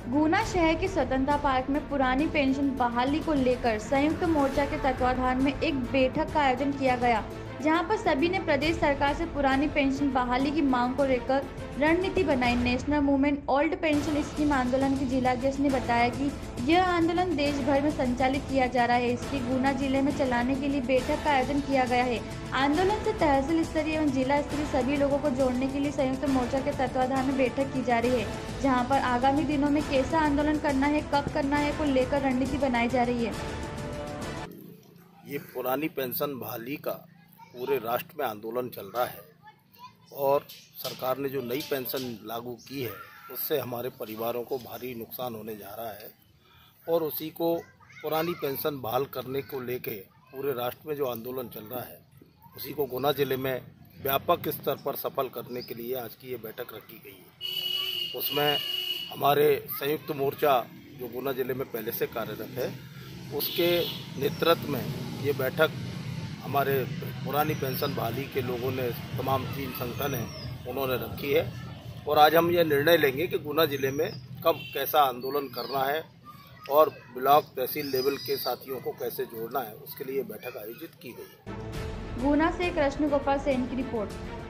गुना शहर के स्वतंत्रता पार्क में पुरानी पेंशन बहाली को लेकर संयुक्त मोर्चा के तत्वाधान में एक बैठक का आयोजन किया गया, जहां पर सभी ने प्रदेश सरकार से पुरानी पेंशन बहाली की मांग को लेकर रणनीति बनाई। National movement old pension scheme आंदोलन के जिलाध्यक्ष ने बताया कि यह आंदोलन देश भर में संचालित किया जा रहा है। इसकी गुना जिले में चलाने के लिए बैठक का आयोजन किया गया है। आंदोलन से तहसील स्तरीय एवं जिला स्तरीय सभी लोगों को जोड़ने के लिए संयुक्त मोर्चा के तत्वाधान में बैठक की जा रही है, जहां पर आगामी दिनों में कैसा आंदोलन करना है, कब करना है को लेकर रणनीति बनाई जा रही है। ये पुरानी पेंशन बहाली का पूरे राष्ट्र में आंदोलन चल रहा है और सरकार ने जो नई पेंशन लागू की है उससे हमारे परिवारों को भारी नुकसान होने जा रहा है और उसी को पुरानी पेंशन बहाल करने को लेके पूरे राष्ट्र में जो आंदोलन चल रहा है उसी को गुना जिले में व्यापक स्तर पर सफल करने के लिए आज की ये बैठक रखी गई है। उसमें हमारे संयुक्त मोर्चा जो गुना जिले में पहले से कार्यरत है उसके नेतृत्व में ये बैठक हमारे पुरानी पेंशन बहाली के लोगों ने, तमाम 3 संगठन हैं उन्होंने रखी है और आज हम ये निर्णय लेंगे कि गुना जिले में कब कैसा आंदोलन करना है और ब्लॉक तहसील लेवल के साथियों को कैसे जोड़ना है, उसके लिए बैठक आयोजित की गई है। गुना से कृष्ण गोपाल सेन की रिपोर्ट।